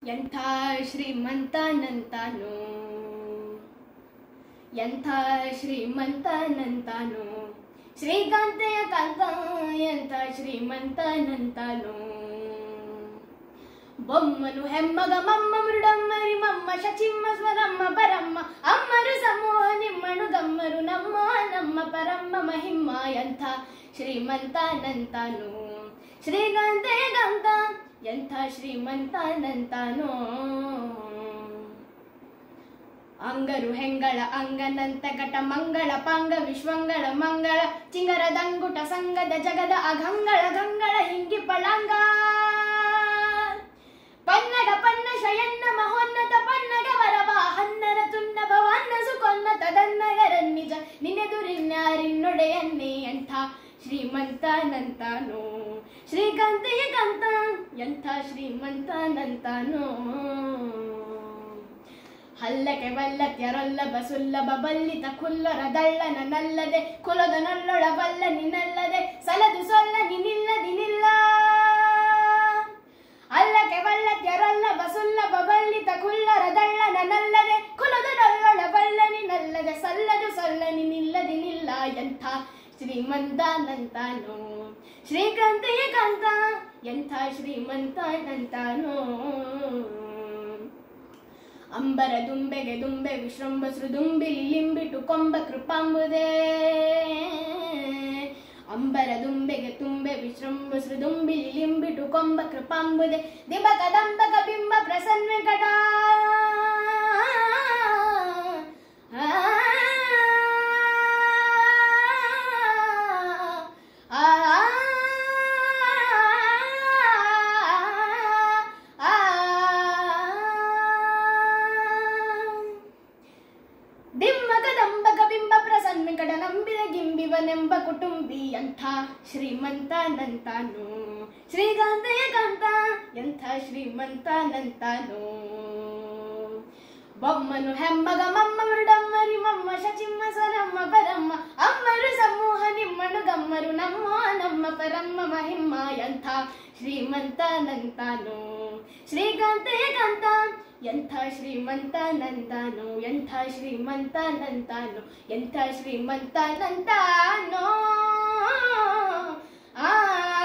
ಎಂಥ ಶ್ರೀಮಂತನಂತಾನು ಎಂಥ ಶ್ರೀಮಂತನಂತಾನು ಶ್ರೀಕಾಂತೆಯ ಕಾಂತ ಎಂಥ ಶ್ರೀಮಂತನಂತಾನು ಬೊಮ್ಮನು ಹೆಮ್ಮಗ ಮಮ್ಮ ಮೃಡಮ್ಮರಿ ಮಮ್ಮ ಶಚಿಮ್ಮ ಸ್ವರಮ್ಮ ಪರಮ್ಮ ಅಮ್ಮರು ಸಮೂಹ ನಿಮ್ಮನು ಗಮ್ಮರು ನಮ್ಮ ನಮ್ಮ ಪರಮ್ಮ ಮಹಿಮ್ಮ ಎಂಥ ಶ್ರೀಮಂತನಂತಾನು ಶ್ರೀಕಾಂತೆಯ ಕಾಂತ ಎಂಥ ಶ್ರೀಮಂತನಂತಾನೋ ಅಂಗರು ಹೆಂಗಳ ಅಂಗನಂತ ಘಟ ಮಂಗಳ ಪಾಂಗ ವಿಶ್ವಂಗಳ ಮಂಗಳ ಚಿಂಗರದಂಗುಟ ಸಂಗದ ಜಗದ ಅಗಂಗಳ ಗಂಗಳ ಹಿಂಗಿ ಪಳಂಗ ಪನ್ನಗ ಪನ್ನ ಶಯನ್ನ ಮಹೋನ್ನತ ಪನ್ನಗ ವರವ ಹನ್ನರ ತುನ್ನ ಭವನ್ನ ಸುಕೊನ್ನ ತದನ್ನಗರನ್ನಿಜ ನಿನ್ನೆದುರಿನ್ನಾರಿನ್ನೊಡೆಯನ್ನೇ ಎಂಥ ಶ್ರೀಮಂತನಂತಾನೋ ಶ್ರೀಕಾಂತೆಯ ಕಾಂತ ಎಂಥ ಶ್ರೀಮಂತನಂತಾನೋ ಹಲ್ಲಕೆ ವಲ್ಲತ್ಯರೊಲ್ಲಭ ಸುಲ್ಲಭ ಬಲ್ಲಿತ ಕುಲ್ಲರ ದಳ್ಳನ ನಲ್ಲದೆ ಕುಲದ ನಲ್ಲೊಳ ಬಲ್ಲ ನಿನ್ನಲ್ಲದೆ ಸಲದು ಸೊಲ್ಲ ನಿನ್ನಿಲ್ಲದಿನಿಲ್ಲ ಅಲ್ಲಕೆ ವಲ್ಲತ್ಯರೊಲ್ಲಭ ಸುಲ್ಲಭ ಬಲ್ಲಿತ ಕುಲ್ಲರ ದಳ್ಳನ ನಲ್ಲದೆ ಕುಲದ ನಲ್ಲೊಳ ಬಲ್ಲ ನಿನ್ನಲ್ಲದೆ ಸಲ್ಲದು ಸೊಲ್ಲ ನಿನ್ನಿಲ್ಲದಿನಿಲ್ಲ ಎಂಥ ಶ್ರೀಮಂತನಂತಾನೋ ಶ್ರೀಕಾಂತೆಯ ಕಾಂತ ಎಂಥ ಶ್ರೀಮಂತನಂತಾನೋ ಅಂಬರ ದುಂಬೆಗೆ ದುಂಬೆ ವಿಶ್ರಂಬಸ್ರು ದುಂಬಿಲಿ ಲಿಂಬಿಟು ಕೊಂಬ ಕೃಪಾಂಬುದೇ ಅಂಬರ ದುಂಬೆಗೆ ತುಂಬೆ ವಿಶ್ರಂಬಸ್ರು ದುಂಬಿಲಿ ಲಿಂಬಿಟು ಕೊಂಬ ಕೃಪಾಂಬುದೇ ದಿಬಕ ದಂಬಕ ಬಿಂಬ ಪ್ರಸನ್ನ ಕಟ ದಿಮ್ಮಕದಂಬಕ ಬಿಂಬ ಪ್ರಸನ್ನ ಕಡ ನಂಬಿದ ಗಿಂಬಿವನೆಂಬ ಕುಟುಂಬಿ ಎಂಥ ಶ್ರೀಮಂತನಂತಾನೋ ಶ್ರೀಕಾಂತೆಯ ಕಾಂತ ಎಂಥ ಶ್ರೀಮಂತನಂತಾನೋ ಬೊಮ್ಮನು ಹೆಮ್ಮಗ ಮಮ್ಮ ಮೃಡಮ್ಮರಿ ಮಮ್ಮ ಶಚಿಮ್ಮ ಸ್ವರಮ್ಮ ಪರಮ್ಮ ಅಮ್ಮರು ಸಮೂಹ ನಿಮ್ಮನು ಗಮ್ಮರು ನಮ್ಮ ನಮ್ಮ ಪರಮ್ಮ ಮಹಿಮ್ಮ ಎಂಥ ಶ್ರೀಮಂತನಂತಾನೋ ಶ್ರೀಕಾಂತೆಯ ಕಾಂತ ಎಂಥ ಶ್ರೀಮಂತನಂತಾನೋ ಎಂಥ ಶ್ರೀಮಂತನಂತಾನೋ ಎಂಥ ಶ್ರೀಮಂತನಂತಾನೋ